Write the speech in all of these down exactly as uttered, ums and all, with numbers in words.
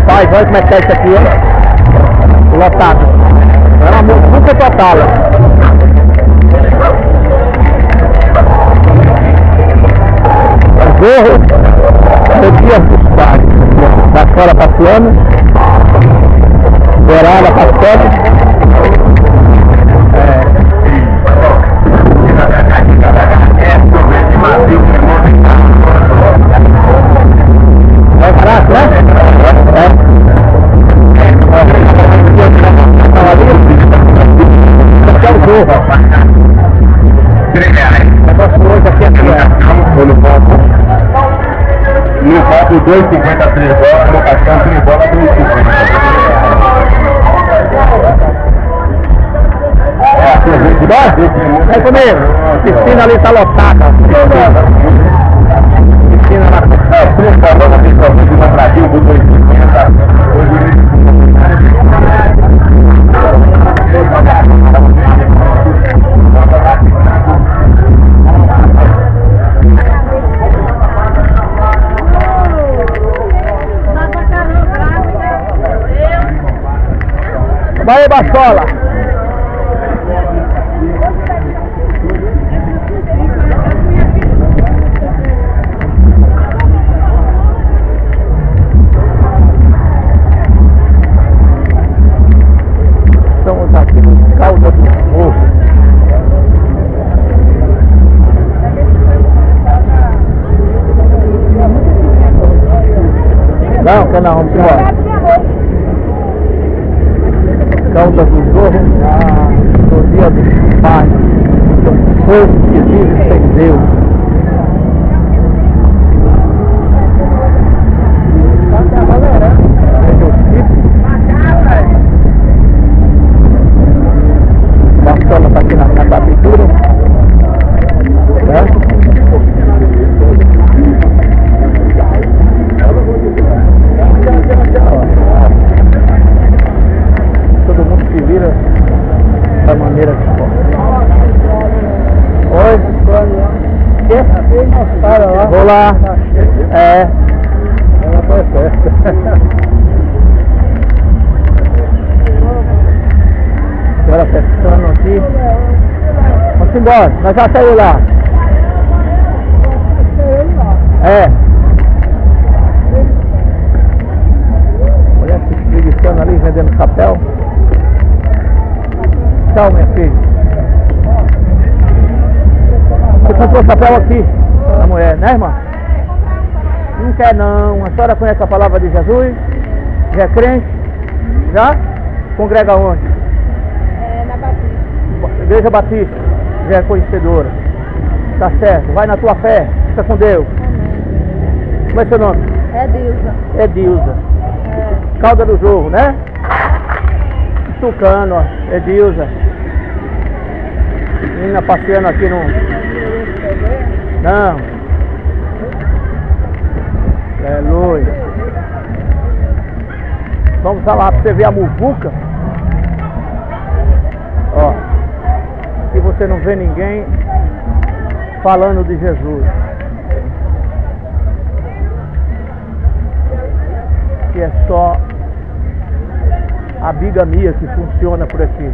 Rapaz, olha como é que tá isso aqui, ó. Lotado. É uma muvuca total, ó. Zorro, no dia dos pais, da escola passeando, beirada passeando. É barato, né? É. Aqui é o Zorro. Negócio hoje aqui é no copo dois e cinquenta a três bolas, no caixão três bolas, dois e cinquenta. Vem comigo. A piscina ali tá lotada. Piscina na três bolas, três bolas no Brasil, do dois e cinquenta. Vai aí, Bachola. Estamos aqui no Caldas do Zorro. Não, quer não, vamos embora. Caldas do Zorro, ah, no dia dos pais, do povo que vive sem Deus. Bastola está aqui na, na pintura, né? Todo mundo se vira da maneira que pode. Oi? Que? Vou lá. É. Ela foi certa. Agora pescando aqui. Vamos embora, nós já saímos lá. É. Mulher se espreguiçando ali, vendendo chapéu. Tchau, minha filha. Você comprou chapéu aqui, a mulher, né, irmã? Não quer não. A senhora conhece a palavra de Jesus? Já é crente? Já? Congrega onde? É, na Batista. Igreja Batista. Já é conhecedora. Tá certo. Vai na tua fé. Fica com Deus. Amém. Como é seu nome? É Dilza. É Dilza. É. Calda do Zorro, né? Tucano, ó. É Dilza. Menina passeando aqui no... Não. É loiro. Vamos lá pra você ver a muvuca. Ó. Aqui você não vê ninguém falando de Jesus. Que é só a bigamia que funciona por aqui.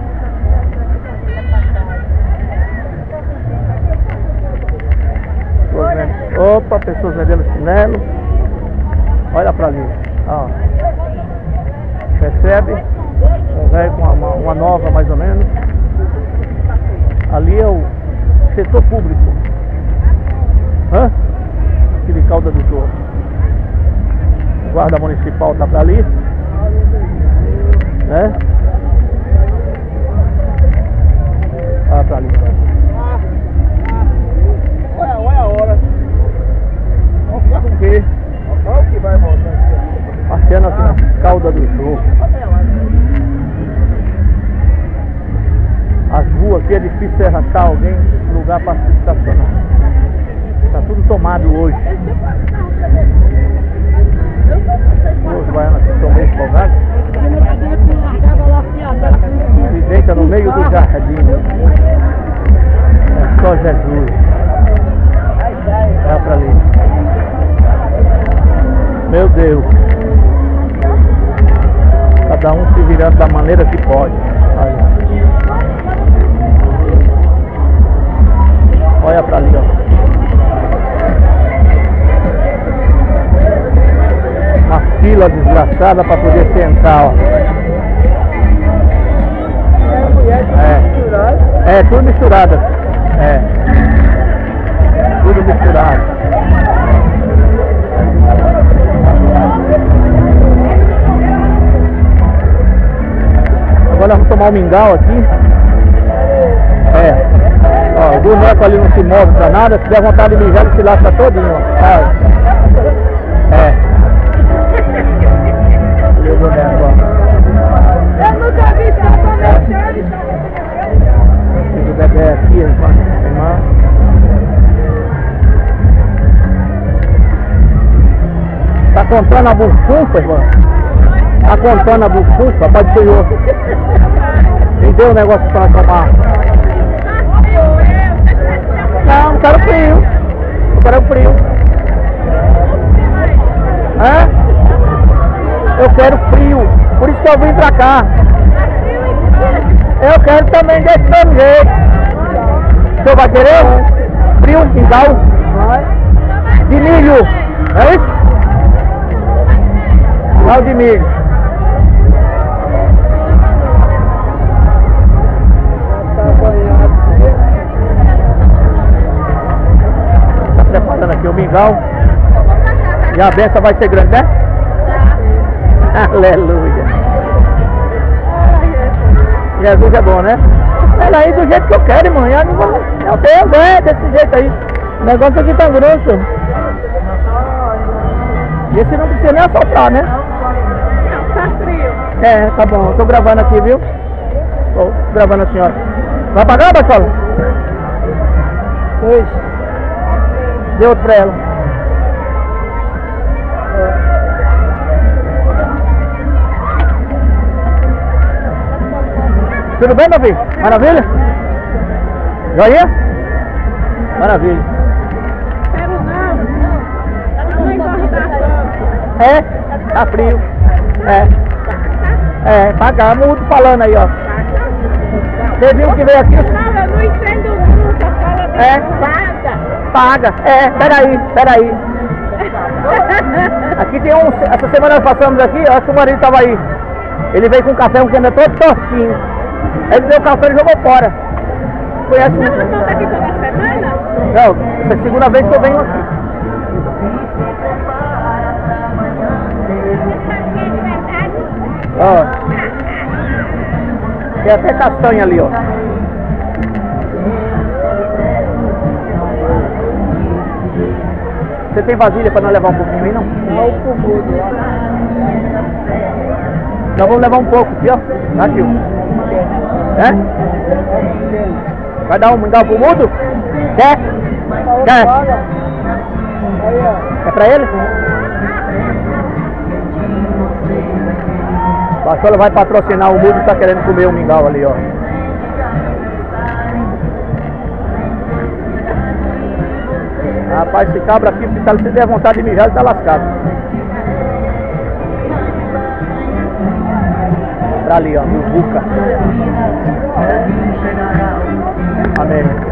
Pessoas vendendo, opa, pessoas vendendo chinelo. Olha pra ali. Ó. Percebe? Um velho com uma, uma nova mais ou menos. Ali é o setor público. Hã? Aquele Calda do Zorro. O guarda municipal tá pra ali. Né? Olha pra ali. Olha, olha a hora. Vamos ficar com o quê? Olha o que vai voltar aqui. Passeando aqui na Calda do Zorro. As ruas aqui é difícil achar alguém, lugar para se estacionar. Tá tudo tomado hoje. Os baianos aqui estão meio empolgados. Se deita no meio do jardim. É só Jesus. Vai pra ali. Meu Deus. pode. Olha. Olha pra ali, ó. Uma fila desgraçada pra poder sentar, ó. É, é tudo misturado. É. Tudo misturado. Agora vamos tomar um mingau aqui. É. Ó, o boneco ali não se move pra nada. Se der vontade de mijar, ele se lasca todinho, ó. Ah. É. Olha o boneco, ó. Eu nunca vi isso comercial. Tem o bebê aqui, irmã. Irmã. Tá contando a bufunfa, irmã? Tá contando a bufunfa? Pode ser outro. Quem deu o negócio pra tomar? Não, não quero frio. Eu quero frio. Hã? Eu quero frio. Por isso que eu vim pra cá. Eu quero também desse mesmo jeito. O senhor vai querer? Frio, mingau? De milho. É isso? Mingau de milho. Tá preparando aqui o mingau. E a benção vai ser grande, né? Aleluia. Jesus é bom, né? Ela aí do jeito que eu quero, irmão. Eu não vou. Eu tenho, é desse jeito aí. O negócio aqui tá grosso. E esse não precisa nem assoprar, né? Não, tá frio. É, tá bom. Tô gravando aqui, viu? Tô gravando a senhora. Vai pagar, Bacola? Dois. Dê outro pra ela. Tudo bem, meu filho? Maravilha? Joinha? Maravilha. Quero não. Não engordação. É, tá frio. É. É, pagar, mudo falando aí, ó. Você viu que veio aqui? Não, eu não entendo nunca. Fala de É. paga. Paga. É, peraí, peraí. Aqui tem um. Essa semana nós passamos aqui, acho que o marido tava aí. Ele veio com um café, um caneta todo tortinho. Ele deu o café e jogou fora. Conhece Você um. não volta aqui toda semana? Não, essa é a segunda vez que eu venho aqui. Ó. Tem até castanha ali, ó. Você tem vasilha para nós levar um pouquinho aí, não? Não, o mudo lá. Nós vamos levar um pouco aqui, ó. Aqui, ó. É? Vai dar um mingau pro mudo? Quer? Quer? É pra ele? A Bachola vai patrocinar o mudo, tá querendo comer o mingau ali, ó. Rapaz, esse cabra aqui, se ele der vontade de mijar, ele tá lascado. Pra ali, ó, no Buca. Amém.